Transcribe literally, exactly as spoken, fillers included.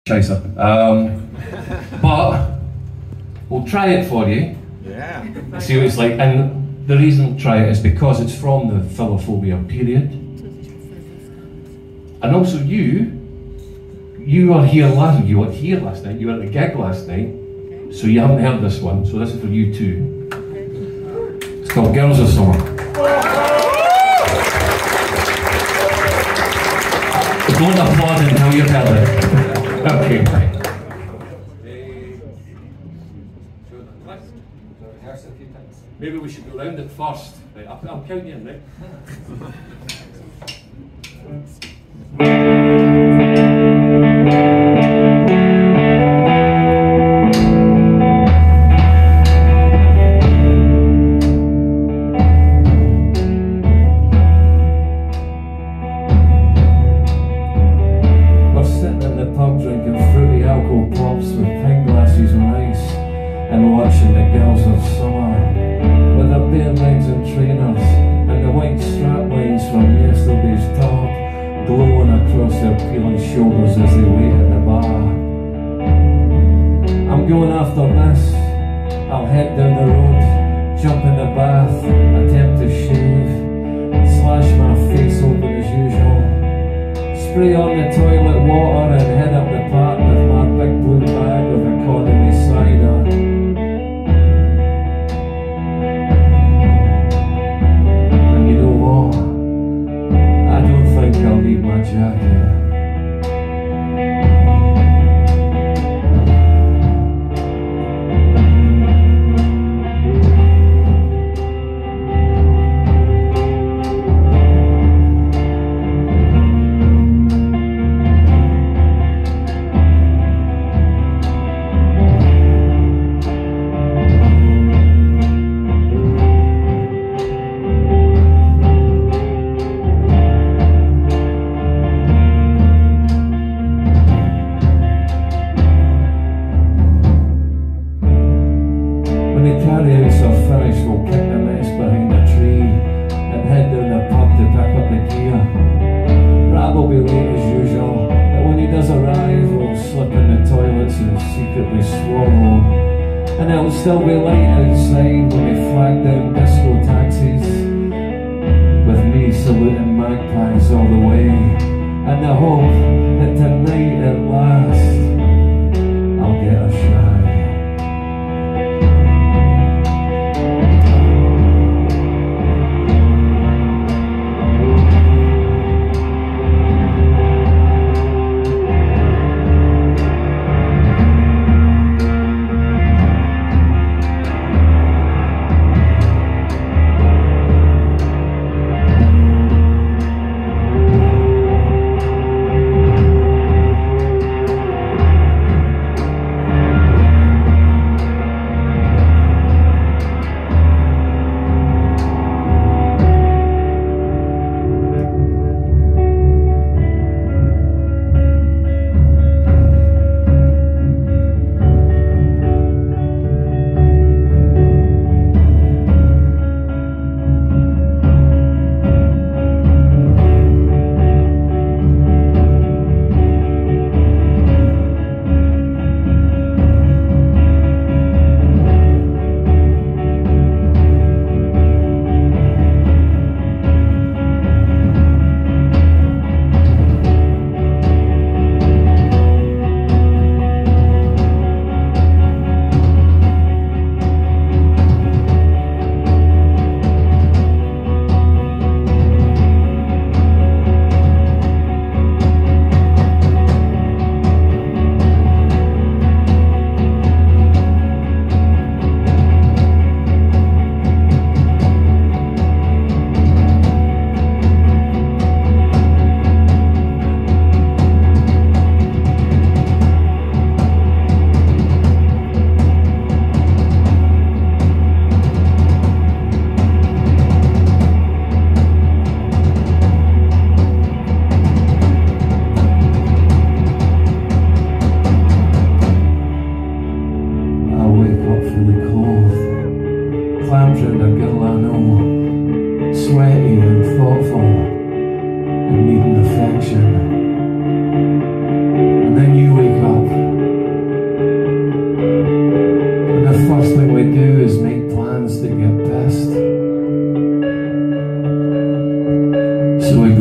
chaser. Um, but we'll try it for you. Yeah. See what it's like. And the reason try it is because it's from the Philophobia period. And also you, you were here last you were here last night, you were at the gig last night, so you haven't heard this one, so this is for you too. It's called Girls of Summer. Don't applaud until you've heard it. Okay. Maybe we should go round it first. Right, I'll, I'll count you in, right? We're sitting in the pub drinking fruity alcohol pops with pint glasses and ice and watching the Girls of Summer. With their bare legs and trainers and the white strap lines from yesterday's top glowing across their peeling shoulders as they wait at the bar. I'm going after this. I'll head down the road, jump in the bath, attempt to shave, slash my face open as usual, spray on the toilet water and head up the park with my big blue bag of economy cider. I'll need my jacket. When the carryouts are finished, we'll kick the mess behind a tree and head down the pub to pick up the gear. Rab will be late as usual, but when he does arrive, we'll slip in the toilets and secretly swallow. And it'll still be light outside when we flag down disco taxis, with me saluting magpies all the way, and the hope that tonight at last I'll get a shag. clams round a girl I know, sweaty and thoughtful and needing affection. And then you wake up So we